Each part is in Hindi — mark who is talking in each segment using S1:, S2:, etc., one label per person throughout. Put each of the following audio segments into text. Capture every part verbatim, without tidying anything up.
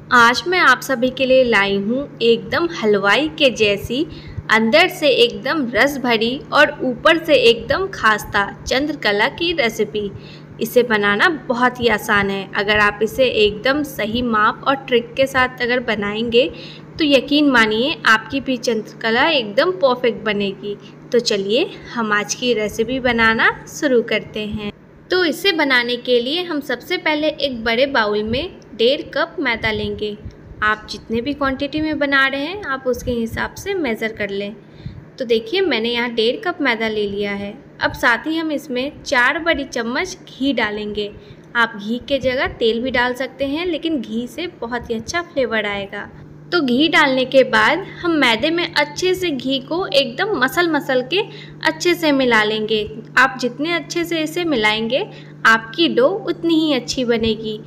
S1: आज मैं आप सभी के लिए लाई हूँ एकदम हलवाई के जैसी, अंदर से एकदम रस भरी और ऊपर से एकदम खास्ता चंद्रकला की रेसिपी। इसे बनाना बहुत ही आसान है। अगर आप इसे एकदम सही माप और ट्रिक के साथ अगर बनाएंगे तो यकीन मानिए आपकी भी चंद्रकला एकदम परफेक्ट बनेगी। तो चलिए हम आज की रेसिपी बनाना शुरू करते हैं। तो इसे बनाने के लिए हम सबसे पहले एक बड़े बाउल में डेढ़ कप मैदा लेंगे। आप जितने भी क्वांटिटी में बना रहे हैं आप उसके हिसाब से मेज़र कर लें। तो देखिए मैंने यहाँ डेढ़ कप मैदा ले लिया है। अब साथ ही हम इसमें चार बड़ी चम्मच घी डालेंगे। आप घी के जगह तेल भी डाल सकते हैं, लेकिन घी से बहुत ही अच्छा फ्लेवर आएगा। तो घी डालने के बाद हम मैदे में अच्छे से घी को एकदम मसल मसल के अच्छे से मिला लेंगे। आप जितने अच्छे से इसे मिलाएंगे आपकी डो उतनी ही अच्छी बनेगी।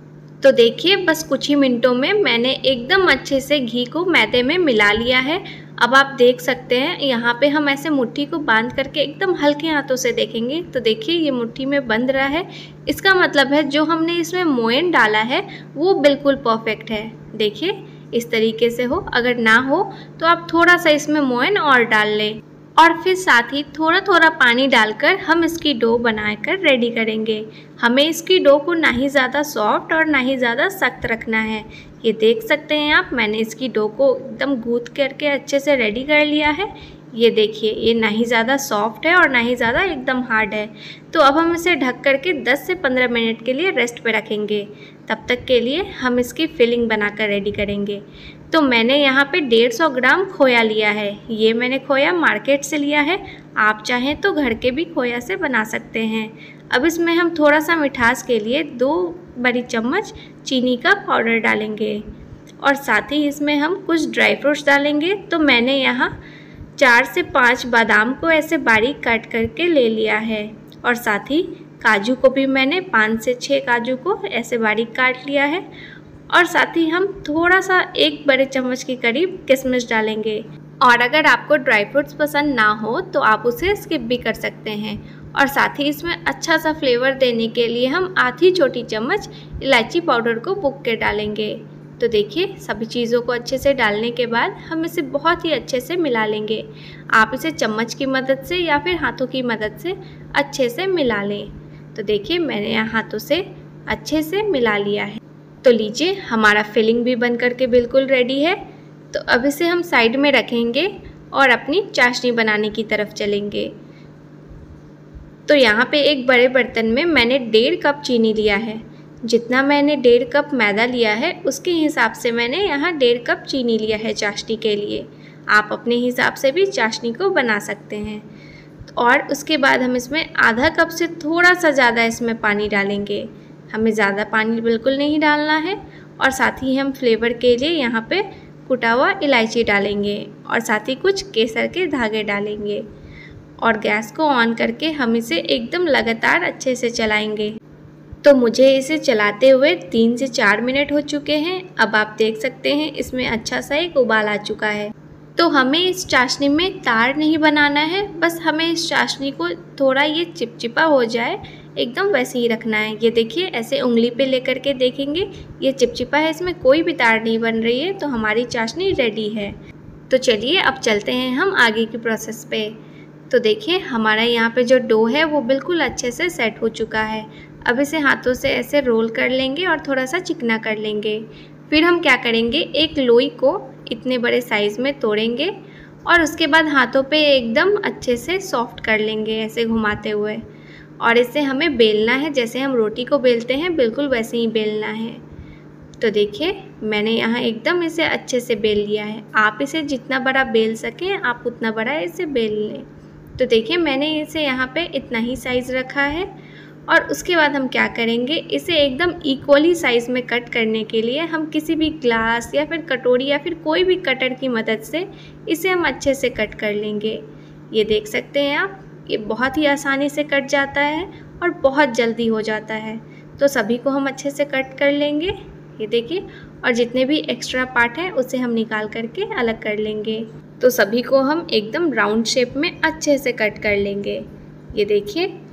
S1: तो देखिए बस कुछ ही मिनटों में मैंने एकदम अच्छे से घी को मैदे में मिला लिया है। अब आप देख सकते हैं यहाँ पे हम ऐसे मुट्ठी को बांध करके एकदम हल्के हाथों से देखेंगे तो देखिए ये मुट्ठी में बंध रहा है। इसका मतलब है जो हमने इसमें मोयन डाला है वो बिल्कुल परफेक्ट है। देखिए इस तरीके से हो, अगर ना हो तो आप थोड़ा सा इसमें मोयन और डाल लें और फिर साथ ही थोड़ा थोड़ा पानी डालकर हम इसकी डो बनाकर रेडी करेंगे। हमें इसकी डो को ना ही ज़्यादा सॉफ्ट और ना ही ज़्यादा सख्त रखना है। ये देख सकते हैं आप, मैंने इसकी डो को एकदम गूंथ करके अच्छे से रेडी कर लिया है। ये देखिए ये ना ही ज़्यादा सॉफ्ट है और ना ही ज़्यादा एकदम हार्ड है। तो अब हम इसे ढक करके दस से पंद्रह मिनट के लिए रेस्ट पे रखेंगे। तब तक के लिए हम इसकी फिलिंग बनाकर रेडी करेंगे। तो मैंने यहाँ पे डेढ़ सौ ग्राम खोया लिया है। ये मैंने खोया मार्केट से लिया है, आप चाहें तो घर के भी खोया से बना सकते हैं। अब इसमें हम थोड़ा सा मिठास के लिए दो बड़ी चम्मच चीनी का पाउडर डालेंगे और साथ ही इसमें हम कुछ ड्राई फ्रूट्स डालेंगे। तो मैंने यहाँ चार से पाँच बादाम को ऐसे बारीक काट करके ले लिया है और साथ ही काजू को भी मैंने पाँच से छः काजू को ऐसे बारीक काट लिया है और साथ ही हम थोड़ा सा एक बड़े चम्मच के करीब किशमिश डालेंगे। और अगर आपको ड्राई फ्रूट्स पसंद ना हो तो आप उसे स्किप भी कर सकते हैं। और साथ ही इसमें अच्छा सा फ्लेवर देने के लिए हम आधी छोटी चम्मच इलायची पाउडर को बुक के डालेंगे। तो देखिए सभी चीज़ों को अच्छे से डालने के बाद हम इसे बहुत ही अच्छे से मिला लेंगे। आप इसे चम्मच की मदद से या फिर हाथों की मदद से अच्छे से मिला लें। तो देखिए मैंने यहाँ हाथों से अच्छे से मिला लिया है। तो लीजिए हमारा फिलिंग भी बन करके बिल्कुल रेडी है। तो अब इसे हम साइड में रखेंगे और अपनी चाशनी बनाने की तरफ चलेंगे। तो यहाँ पे एक बड़े बर्तन में मैंने डेढ़ कप चीनी लिया है। जितना मैंने डेढ़ कप मैदा लिया है उसके हिसाब से मैंने यहाँ डेढ़ कप चीनी लिया है चाशनी के लिए। आप अपने हिसाब से भी चाशनी को बना सकते हैं। और उसके बाद हम इसमें आधा कप से थोड़ा सा ज़्यादा इसमें पानी डालेंगे। हमें ज़्यादा पानी बिल्कुल नहीं डालना है। और साथ ही हम फ्लेवर के लिए यहाँ पे कुटा हुआ इलायची डालेंगे और साथ ही कुछ केसर के धागे डालेंगे। और गैस को ऑन करके हम इसे एकदम लगातार अच्छे से चलाएंगे। तो मुझे इसे चलाते हुए तीन से चार मिनट हो चुके हैं। अब आप देख सकते हैं इसमें अच्छा सा एक उबाल आ चुका है। तो हमें इस चाशनी में तार नहीं बनाना है, बस हमें इस चाशनी को थोड़ा ये चिपचिपा हो जाए एकदम वैसे ही रखना है। ये देखिए ऐसे उंगली पे लेकर के देखेंगे ये चिपचिपा है, इसमें कोई भी तार नहीं बन रही है। तो हमारी चाशनी रेडी है। तो चलिए अब चलते हैं हम आगे की प्रोसेस पे। तो देखिए हमारा यहाँ पे जो डो है वो बिल्कुल अच्छे से सेट हो चुका है। अब इसे हाथों से ऐसे रोल कर लेंगे और थोड़ा सा चिकना कर लेंगे। फिर हम क्या करेंगे, एक लोई को इतने बड़े साइज़ में तोड़ेंगे और उसके बाद हाथों पे एकदम अच्छे से सॉफ्ट कर लेंगे ऐसे घुमाते हुए। और इसे हमें बेलना है, जैसे हम रोटी को बेलते हैं बिल्कुल वैसे ही बेलना है। तो देखिए मैंने यहाँ एकदम इसे अच्छे से बेल लिया है। आप इसे जितना बड़ा बेल सकें आप उतना बड़ा इसे बेल लें। तो देखिए मैंने इसे यहाँ पे इतना ही साइज़ रखा है। और उसके बाद हम क्या करेंगे, इसे एकदम इक्वली साइज़ में कट करने के लिए हम किसी भी ग्लास या फिर कटोरी या फिर कोई भी कटर की मदद से इसे हम अच्छे से कट कर लेंगे। ये देख सकते हैं आप, ये बहुत ही आसानी से कट जाता है और बहुत जल्दी हो जाता है। तो सभी को हम अच्छे से कट कर लेंगे। ये देखिए, और जितने भी एक्स्ट्रा पार्ट हैं उसे हम निकाल करके अलग कर लेंगे। तो सभी को हम एकदम राउंड शेप में अच्छे से कट कर लेंगे। ये देखिए।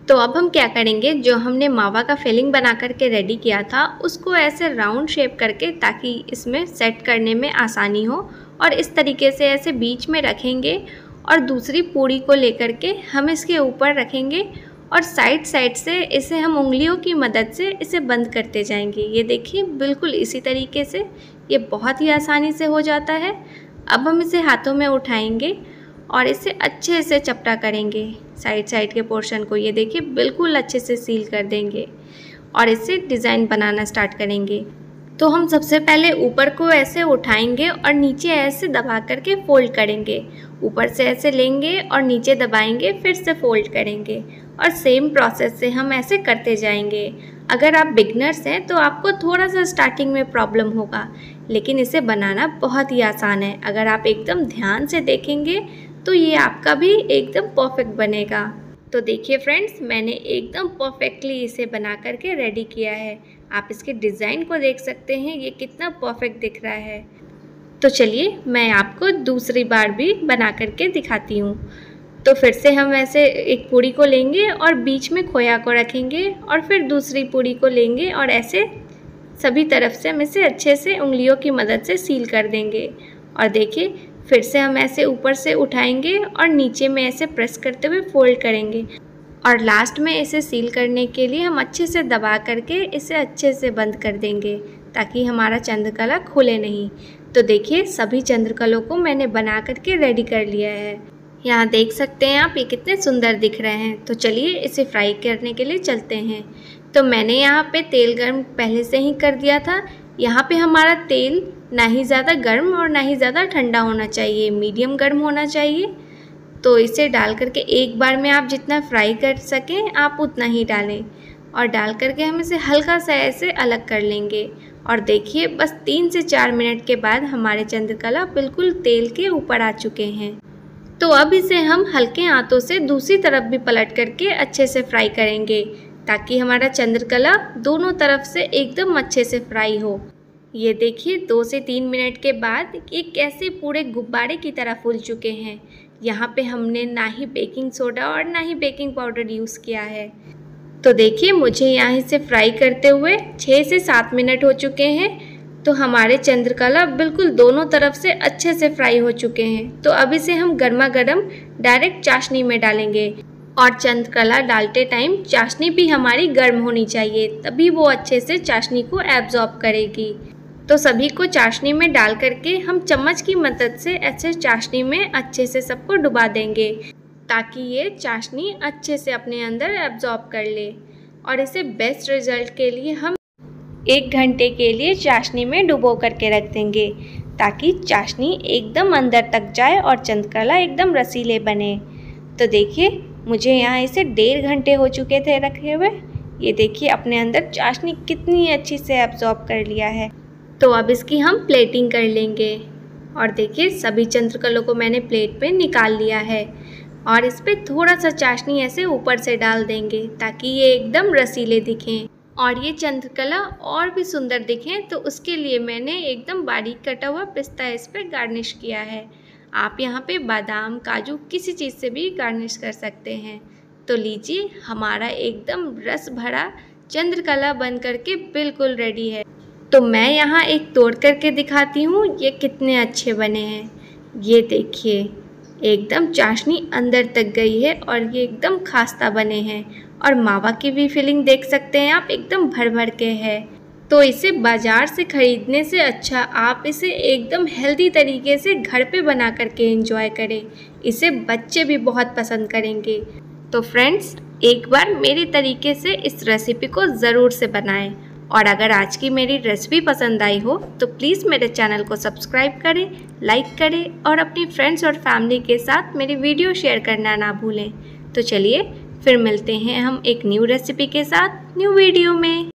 S1: तो अब हम क्या करेंगे, जो हमने मावा का फिलिंग बना करके रेडी किया था उसको ऐसे राउंड शेप करके, ताकि इसमें सेट करने में आसानी हो, और इस तरीके से ऐसे बीच में रखेंगे और दूसरी पूड़ी को लेकर के हम इसके ऊपर रखेंगे और साइड साइड से इसे हम उंगलियों की मदद से इसे बंद करते जाएंगे। ये देखिए बिल्कुल इसी तरीके से, ये बहुत ही आसानी से हो जाता है। अब हम इसे हाथों में उठाएंगे और इसे अच्छे से चपटा करेंगे साइड साइड के पोर्शन को। ये देखिए बिल्कुल अच्छे से सील कर देंगे और इससे डिज़ाइन बनाना स्टार्ट करेंगे। तो हम सबसे पहले ऊपर को ऐसे उठाएंगे और नीचे ऐसे दबा करके फोल्ड करेंगे। ऊपर से ऐसे लेंगे और नीचे दबाएंगे, फिर से फोल्ड करेंगे और सेम प्रोसेस से हम ऐसे करते जाएंगे। अगर आप बिगनर्स हैं तो आपको थोड़ा सा स्टार्टिंग में प्रॉब्लम होगा, लेकिन इसे बनाना बहुत ही आसान है। अगर आप एकदम ध्यान से देखेंगे तो ये आपका भी एकदम परफेक्ट बनेगा। तो देखिए फ्रेंड्स, मैंने एकदम परफेक्टली इसे बना करके रेडी किया है। आप इसके डिज़ाइन को देख सकते हैं, ये कितना परफेक्ट दिख रहा है। तो चलिए मैं आपको दूसरी बार भी बना करके दिखाती हूँ। तो फिर से हम ऐसे एक पूड़ी को लेंगे और बीच में खोया को रखेंगे और फिर दूसरी पूड़ी को लेंगे और ऐसे सभी तरफ से हम इसे अच्छे से उंगलियों की मदद से सील कर देंगे। और देखिए फिर से हम ऐसे ऊपर से उठाएंगे और नीचे में ऐसे प्रेस करते हुए फोल्ड करेंगे और लास्ट में इसे सील करने के लिए हम अच्छे से दबा करके इसे अच्छे से बंद कर देंगे, ताकि हमारा चंद्रकला खुले नहीं। तो देखिए सभी चंद्रकलों को मैंने बना करके रेडी कर लिया है। यहाँ देख सकते हैं आप, ये कितने सुंदर दिख रहे हैं। तो चलिए इसे फ्राई करने के लिए चलते हैं। तो मैंने यहाँ पे तेल गर्म पहले से ही कर दिया था। यहाँ पे हमारा तेल ना ही ज़्यादा गर्म और ना ही ज़्यादा ठंडा होना चाहिए, मीडियम गर्म होना चाहिए। तो इसे डाल करके एक बार में आप जितना फ्राई कर सकें आप उतना ही डालें और डाल करके हम इसे हल्का सा ऐसे अलग कर लेंगे। और देखिए बस तीन से चार मिनट के बाद हमारे चंद्रकला बिल्कुल तेल के ऊपर आ चुके हैं। तो अब इसे हम हल्के हाथों से दूसरी तरफ भी पलट करके अच्छे से फ्राई करेंगे, ताकि हमारा चंद्रकला दोनों तरफ से एकदम अच्छे से फ्राई हो। ये देखिए दो से तीन मिनट के बाद ये कैसे पूरे गुब्बारे की तरह फूल चुके हैं। यहाँ पे हमने ना ही बेकिंग सोडा और ना ही बेकिंग पाउडर यूज़ किया है। तो देखिए मुझे यहाँ से फ्राई करते हुए छः से सात मिनट हो चुके हैं। तो हमारे चंद्रकला बिल्कुल दोनों तरफ से अच्छे से फ्राई हो चुके हैं। तो अब इसे हम गर्मा गर्म डायरेक्ट चाशनी में डालेंगे और चंद्रकला डालते टाइम चाशनी भी हमारी गर्म होनी चाहिए, तभी वो अच्छे से चाशनी को एब्जॉर्ब करेगी। तो सभी को चाशनी में डाल करके हम चम्मच की मदद से ऐसे चाशनी में अच्छे से सबको डुबा देंगे, ताकि ये चाशनी अच्छे से अपने अंदर एब्जॉर्ब कर ले। और इसे बेस्ट रिजल्ट के लिए हम एक घंटे के लिए चाशनी में डुबो करके रख देंगे, ताकि चाशनी एकदम अंदर तक जाए और चंद्रकला एकदम रसीले बने। तो देखिए मुझे यहाँ इसे डेढ़ घंटे हो चुके थे रखे हुए। ये देखिए अपने अंदर चाशनी कितनी अच्छी से एब्जॉर्ब कर लिया है। तो अब इसकी हम प्लेटिंग कर लेंगे। और देखिए सभी चंद्रकलों को मैंने प्लेट पे निकाल लिया है और इस पर थोड़ा सा चाशनी ऐसे ऊपर से डाल देंगे, ताकि ये एकदम रसीले दिखें और ये चंद्रकला और भी सुंदर दिखें। तो उसके लिए मैंने एकदम बारीक कटा हुआ पिस्ता इस पर गार्निश किया है। आप यहाँ पे बादाम, काजू किसी चीज़ से भी गार्निश कर सकते हैं। तो लीजिए हमारा एकदम रस भरा चंद्रकला बन करके बिल्कुल रेडी है। तो मैं यहाँ एक तोड़ करके दिखाती हूँ ये कितने अच्छे बने हैं। ये देखिए एकदम चाशनी अंदर तक गई है और ये एकदम खास्ता बने हैं। और मावा की भी फिलिंग देख सकते हैं आप, एकदम भर भर के है। तो इसे बाज़ार से ख़रीदने से अच्छा आप इसे एकदम हेल्दी तरीके से घर पे बना करके एंजॉय करें। इसे बच्चे भी बहुत पसंद करेंगे। तो फ्रेंड्स एक बार मेरे तरीके से इस रेसिपी को ज़रूर से बनाएं। और अगर आज की मेरी रेसिपी पसंद आई हो तो प्लीज़ मेरे चैनल को सब्सक्राइब करें, लाइक करें और अपनी फ्रेंड्स और फैमिली के साथ मेरी वीडियो शेयर करना ना भूलें। तो चलिए फिर मिलते हैं हम एक न्यू रेसिपी के साथ न्यू वीडियो में।